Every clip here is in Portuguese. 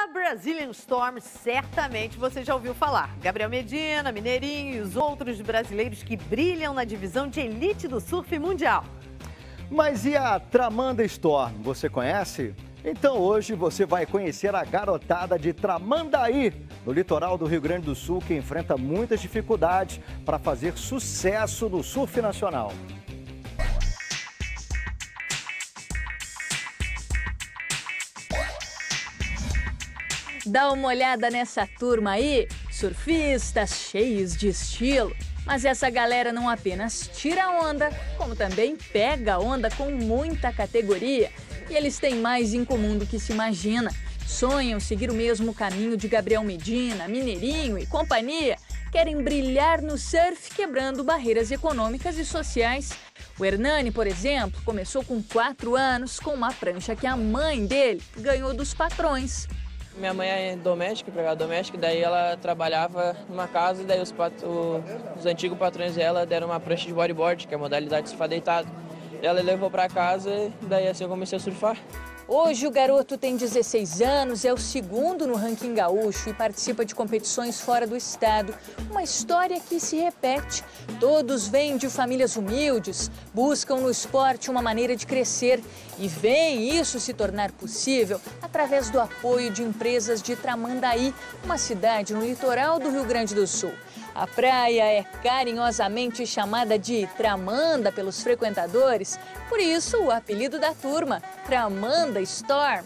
Brazilian Storm, certamente você já ouviu falar. Gabriel Medina, Mineirinho e os outros brasileiros que brilham na divisão de elite do surf mundial. Mas e a Tramanda Storm, você conhece? Então hoje você vai conhecer a garotada de Tramandaí, no litoral do Rio Grande do Sul, que enfrenta muitas dificuldades para fazer sucesso no surf nacional. Dá uma olhada nessa turma aí, surfistas cheios de estilo. Mas essa galera não apenas tira onda, como também pega onda com muita categoria. E eles têm mais em comum do que se imagina. Sonham seguir o mesmo caminho de Gabriel Medina, Mineirinho e companhia. Querem brilhar no surf, quebrando barreiras econômicas e sociais. O Hernani, por exemplo, começou com 4 anos com uma prancha que a mãe dele ganhou dos patrões. Minha mãe é doméstica, empregada doméstica, daí ela trabalhava numa casa e daí os antigos patrões dela deram uma prancha de bodyboard, que é a modalidade de surfar deitado. Ela levou para casa e daí assim eu comecei a surfar. Hoje o garoto tem 16 anos, é o segundo no ranking gaúcho e participa de competições fora do estado. Uma história que se repete. Todos vêm de famílias humildes, buscam no esporte uma maneira de crescer e veem isso se tornar possível através do apoio de empresas de Tramandaí, uma cidade no litoral do Rio Grande do Sul. A praia é carinhosamente chamada de Tramanda pelos frequentadores, por isso o apelido da turma, Tramanda Storm.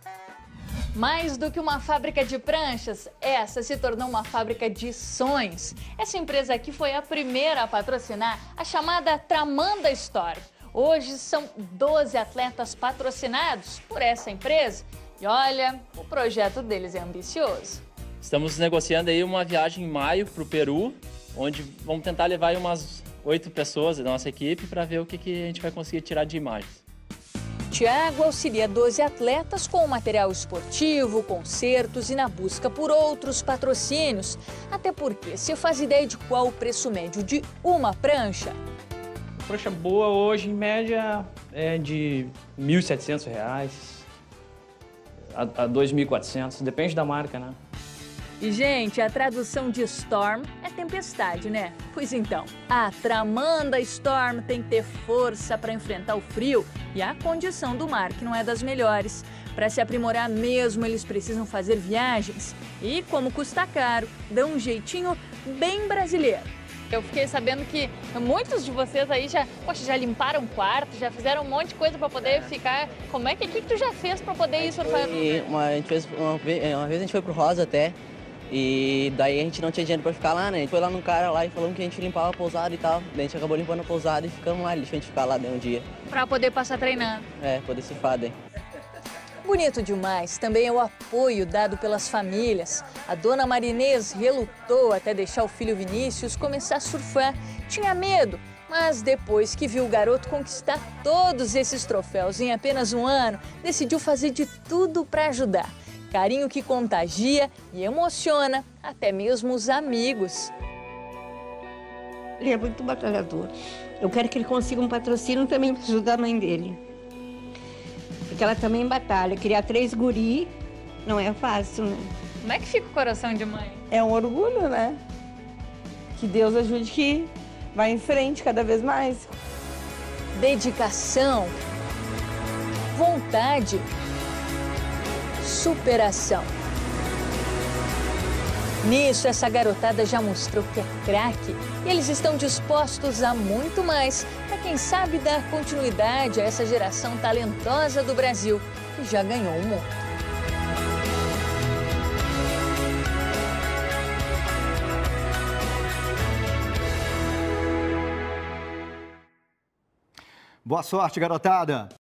Mais do que uma fábrica de pranchas, essa se tornou uma fábrica de sonhos. Essa empresa aqui foi a primeira a patrocinar a chamada Tramanda Storm. Hoje são 12 atletas patrocinados por essa empresa e olha, o projeto deles é ambicioso. Estamos negociando aí uma viagem em maio para o Peru, onde vamos tentar levar aí umas 8 pessoas da nossa equipe para ver o que a gente vai conseguir tirar de imagens. Tiago auxilia 12 atletas com material esportivo, concertos e na busca por outros patrocínios. Até porque, você faz ideia de qual o preço médio de uma prancha? Prancha boa hoje, em média, é de R$ 1.700 a R$ 2.400, depende da marca, né? E, gente, a tradução de Storm é tempestade, né? Pois então, a Tramanda Storm tem que ter força para enfrentar o frio e a condição do mar, que não é das melhores. Para se aprimorar mesmo, eles precisam fazer viagens e, como custa caro, dão um jeitinho bem brasileiro. Eu fiquei sabendo que muitos de vocês aí já limparam o quarto, já fizeram um monte de coisa para poder ficar. Como é que tu já fez para poder ir surfar? Uma vez a gente foi pro Rosa até. E daí a gente não tinha dinheiro pra ficar lá, né? A gente foi lá num cara lá e falou que a gente limpava a pousada e tal. Daí a gente acabou limpando a pousada e ficamos lá, deixou a gente ficar lá um dia. Pra poder passar treinando. É, poder surfar daí. Bonito demais também é o apoio dado pelas famílias. A dona Marinês relutou até deixar o filho Vinícius começar a surfar. Tinha medo, mas depois que viu o garoto conquistar todos esses troféus em apenas um ano, decidiu fazer de tudo para ajudar. Carinho que contagia e emociona até mesmo os amigos. Ele é muito batalhador. Eu quero que ele consiga um patrocínio também para ajudar a mãe dele. Porque ela também batalha. Criar 3 guri não é fácil, né? Como é que fica o coração de mãe? É um orgulho, né? Que Deus ajude que vá em frente cada vez mais. Dedicação, vontade, superação. Nisso, essa garotada já mostrou que é craque e eles estão dispostos a muito mais para, quem sabe, dar continuidade a essa geração talentosa do Brasil que já ganhou o mundo. Boa sorte, garotada!